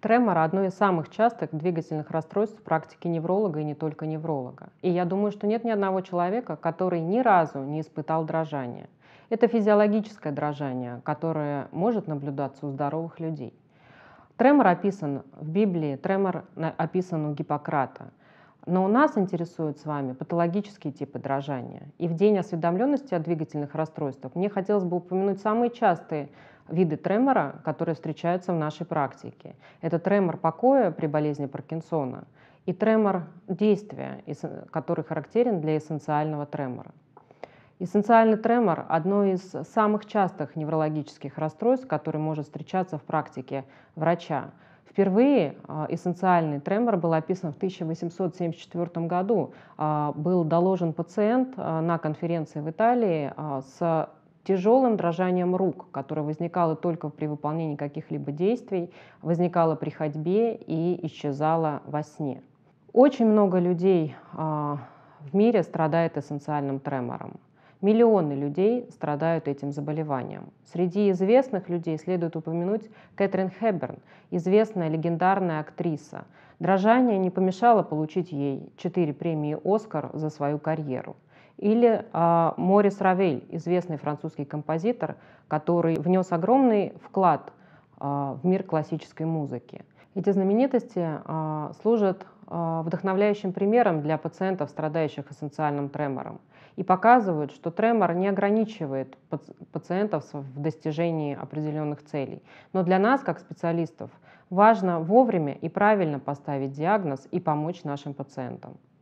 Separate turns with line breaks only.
Тремор – одно из самых частых двигательных расстройств в практике невролога и не только невролога. И я думаю, что нет ни одного человека, который ни разу не испытал дрожания. Это физиологическое дрожание, которое может наблюдаться у здоровых людей. Тремор описан в Библии, тремор описан у Гиппократа. Но нас интересуют с вами патологические типы дрожания. И в День осведомленности о двигательных расстройствах мне хотелось бы упомянуть самые частые виды тремора, которые встречаются в нашей практике. Это тремор покоя при болезни Паркинсона и тремор действия, который характерен для эссенциального тремора. Эссенциальный тремор – одно из самых частых неврологических расстройств, которое может встречаться в практике врача. Впервые эссенциальный тремор был описан в 1874 году. Был доложен пациент на конференции в Италии с тяжелым дрожанием рук, которое возникало только при выполнении каких-либо действий, возникало при ходьбе и исчезало во сне. Очень много людей в мире страдает эссенциальным тремором. Миллионы людей страдают этим заболеванием. Среди известных людей следует упомянуть Кэтрин Хэбберн, известная легендарная актриса. Дрожание не помешало получить ей 4 премии «Оскар» за свою карьеру. Или Морис Равель, известный французский композитор, который внес огромный вклад в мир классической музыки. Эти знаменитости служат вдохновляющим примером для пациентов, страдающих эссенциальным тремором, и показывают, что тремор не ограничивает пациентов в достижении определенных целей. Но для нас, как специалистов, важно вовремя и правильно поставить диагноз и помочь нашим пациентам.